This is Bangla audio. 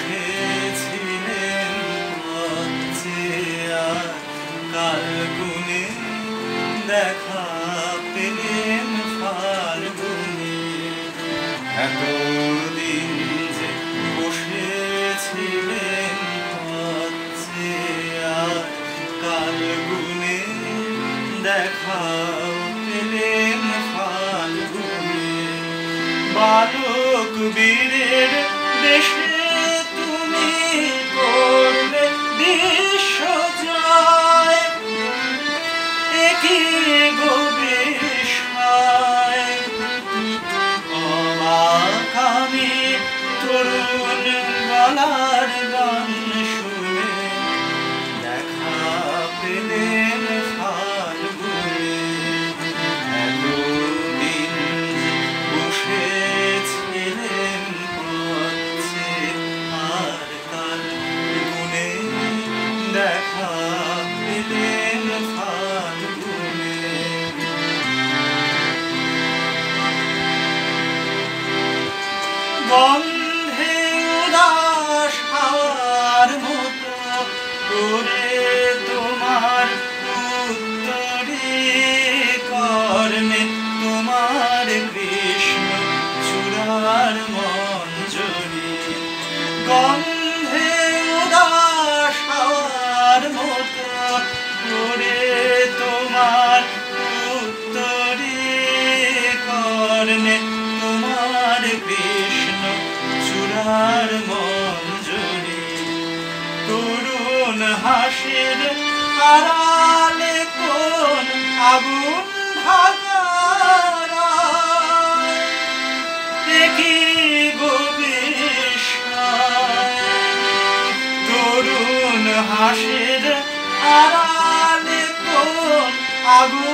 বসেছিলেন পথে আর কালগুনে দেখা পেলেন ফাল্গুনে। এতদিন যে বসেছিলেন পথে আর কালগুনে দেখা পেলেন ফাল্গুনে। বালক বীরের দেশে তুমি করলে বিশ্বজয়, একই গো বিষয়। অবাক আমি তরুণ গলার গান শুনে দেখা পেলেন ফাল্গুনে। এতদিন বসেছিলেন পথে আর কালগুনে দেখা পেলেন ফাল্গুনে। গন্ধে উদাস হাওয়ার মতো করে তোমার উত্তরে কর্ণে তোমার কৃষ্ণ চূড়ার মঞ্জরি। গন্ধে উদাস হাওয়ার মতো করে তোমার উত্তরে কর্ণে তোমার কৃষ্ণ চূড়ার মঞ্জরি। তরুণ হাসির আড়ালে কোন আগুন ঢাকা, একই গো বিষয়। তরুণ হাসির আড়ালে কোন আগুন